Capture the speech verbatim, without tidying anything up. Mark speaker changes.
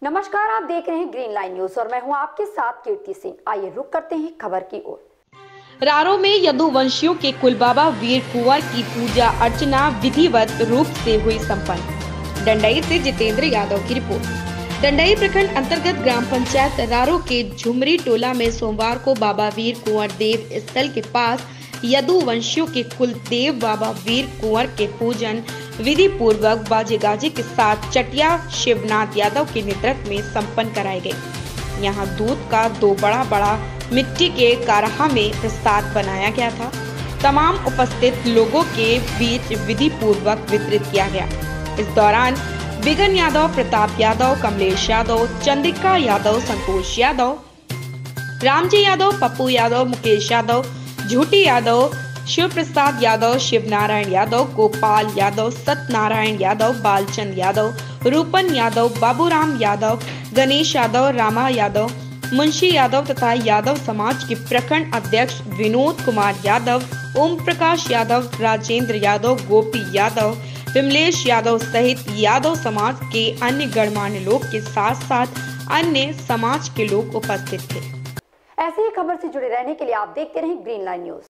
Speaker 1: नमस्कार, आप देख रहे हैं ग्रीन लाइन न्यूज और मैं हूं आपके साथ कीर्ति सिंह। आइए रुक करते हैं खबर की ओर।
Speaker 2: रारो में यदुवंशियों के कुलबाबा वीर कुंवर की पूजा अर्चना विधिवत रूप से हुई संपन्न। डंडई से जितेंद्र यादव की रिपोर्ट। डंडई प्रखंड अंतर्गत ग्राम पंचायत रारो के झुमरी टोला में सोमवार को बाबा वीर कुंवर देव स्थल के पास यदुवंशियों के कुलदेव बाबा वीर कुंवर के पूजन विधि पूर्वक बाजे गाजे के साथ चटिया शिवनाथ यादव के नेतृत्व में संपन्न कराए गए। यहाँ दूध का दो बड़ा बड़ा मिट्टी के काराहा में प्रसाद बनाया गया था। तमाम उपस्थित लोगों के बीच विधि पूर्वक वितरित किया गया। इस दौरान बिगन यादव, प्रताप यादव, कमलेश यादव, चंद्रिका यादव, संतोष यादव, रामजी यादव, पप्पू यादव, मुकेश यादव, झूठी यादव, शिव प्रसाद यादव, शिव नारायण यादव, गोपाल यादव, सत्यनारायण यादव, बालचंद यादव, रूपन यादव, बाबूराम यादव, गणेश यादव, रामा यादव, मुंशी यादव तथा यादव समाज के प्रखंड अध्यक्ष विनोद कुमार यादव, ओम प्रकाश यादव, राजेंद्र यादव, गोपी यादव, विमलेश यादव सहित यादव समाज के अन्य गणमान्य लोग के साथ साथ अन्य समाज के लोग उपस्थित थे।
Speaker 1: ऐसी ही खबर से जुड़े रहने के लिए आप देखते रहें ग्रीन लाइन न्यूज।